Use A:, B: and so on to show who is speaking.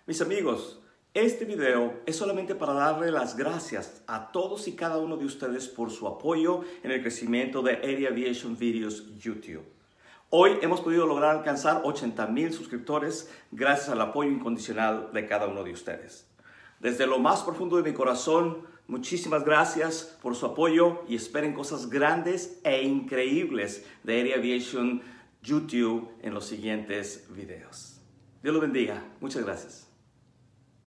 A: Mis amigos, este video es solamente para darle las gracias a todos y cada uno de ustedes por su apoyo en el crecimiento de Area Aviation Videos YouTube. Hoy hemos podido lograr alcanzar 80,000 suscriptores gracias al apoyo incondicional de cada uno de ustedes. Desde lo más profundo de mi corazón, muchísimas gracias por su apoyo y esperen cosas grandes e increíbles de Area Aviation YouTube en los siguientes videos. Dios los bendiga. Muchas gracias.